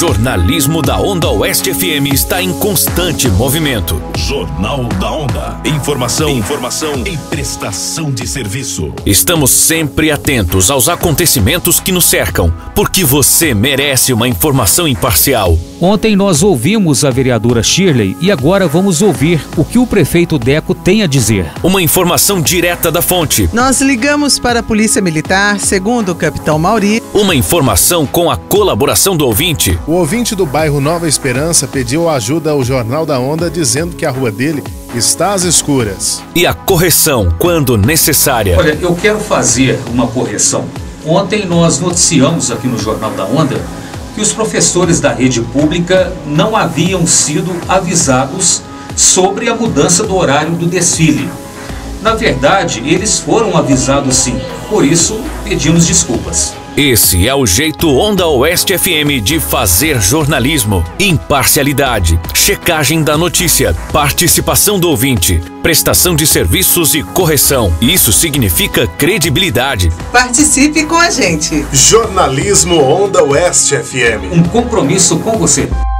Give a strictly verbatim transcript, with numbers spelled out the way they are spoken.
jornalismo da Onda Oeste F M está em constante movimento. Jornal da Onda. Informação, informação em prestação de serviço. Estamos sempre atentos aos acontecimentos que nos cercam, porque você merece uma informação imparcial. Ontem nós ouvimos a vereadora Shirley e agora vamos ouvir o que o prefeito Deco tem a dizer. Uma informação direta da fonte. Nós ligamos para a Polícia Militar, segundo o capitão Mauri. Uma informação com a colaboração do ouvinte. O ouvinte do bairro Nova Esperança pediu ajuda ao Jornal da Onda dizendo que a rua dele está às escuras. E a correção quando necessária. Olha, eu quero fazer uma correção. Ontem nós noticiamos aqui no Jornal da Onda que os professores da rede pública não haviam sido avisados sobre a mudança do horário do desfile. Na verdade, eles foram avisados sim, por isso pedimos desculpas. Esse é o jeito Onda Oeste F M de fazer jornalismo. Imparcialidade, checagem da notícia, participação do ouvinte, prestação de serviços e correção. Isso significa credibilidade. Participe com a gente. Jornalismo Onda Oeste F M. Um compromisso com você.